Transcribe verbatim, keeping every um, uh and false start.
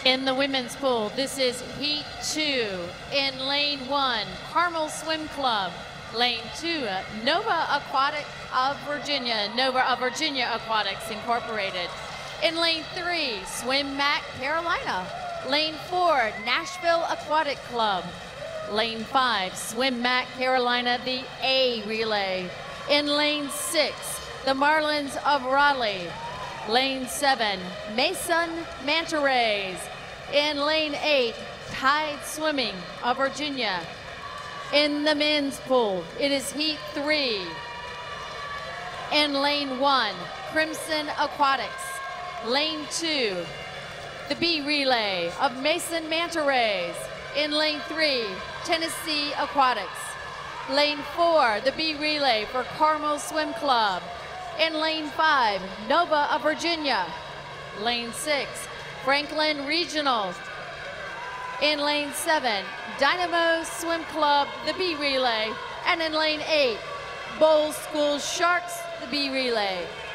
In the women's pool, this is heat two. In lane one, Carmel Swim Club. Lane two, Nova Aquatic of Virginia, Nova of Virginia Aquatics Incorporated. In lane three, Swim Mac Carolina. Lane four, Nashville Aquatic Club. Lane five, Swim Mac Carolina, the A relay. In lane six, the Marlins of Raleigh. Lane seven, Mason Manta Rays. In lane eight, Tide Swimming of Virginia. In the men's pool, it is heat three. In lane one, Crimson Aquatics. Lane two, the B relay of Mason Manta Rays. In lane three, Tennessee Aquatics. Lane four, the B relay for Carmel Swim Club. In lane five, Nova of Virginia. Lane six, Franklin Regionals. In lane seven, Dynamo Swim Club, the B relay. And in lane eight, Bowles School Sharks, the B relay.